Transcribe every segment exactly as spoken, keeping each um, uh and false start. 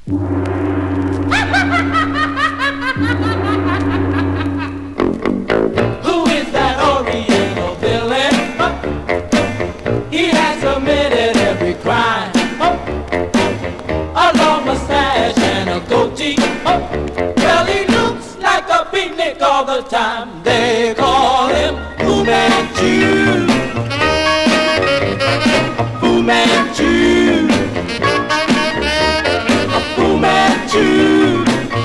Who is that Oriental villain? He has committed every crime. A long mustache and a goatee. Well, he looks like a beatnik all the time. They call him Fu Manchu. Fu Manchu. Fu Manchu.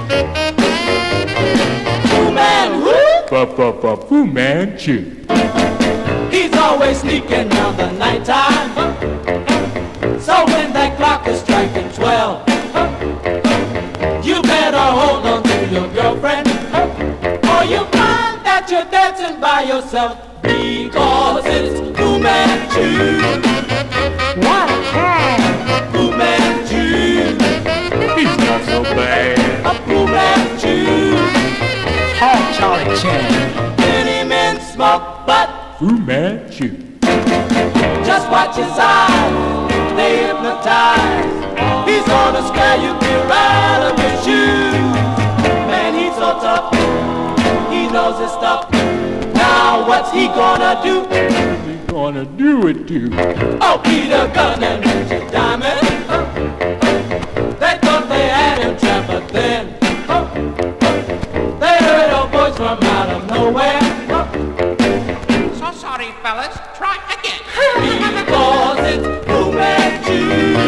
Fu Man who? Fu Manchu. He's always sneaking round the nighttime. So when that clock is striking twelve, you better hold on to your girlfriend, or you find that you're dancing by yourself, because it's Fu Manchu. What a cat! Fu Manchu. He's not so bad. A Fu Manchu. Hi, Charlie Chan. Many men smoke, but Fu Manchu. just watch his eyes, they hypnotize. He's gonna scare you clear out of your shoes. Man, he's so tough, he knows his stuff. Now what's he gonna do? What's he gonna do it to? Oh, Peter Gunn and Richard Diamond, they thought they had him trapped, but then they heard a voice from out of nowhere. So sorry, fellas. Try again. Because it's Fu Manchu.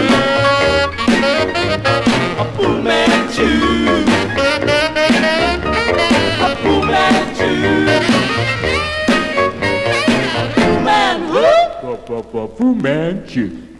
A Fu Manchu. A Fu Manchu. Fu Man who? Fu Manchu.